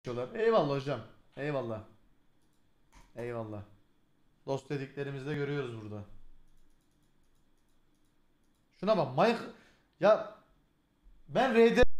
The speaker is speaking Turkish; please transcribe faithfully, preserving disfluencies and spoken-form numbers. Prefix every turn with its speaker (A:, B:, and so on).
A: diyorlar. Eyvallah hocam. Eyvallah. Eyvallah. Dost dediklerimizi de görüyoruz burada. Şuna bak Mike ya ben R D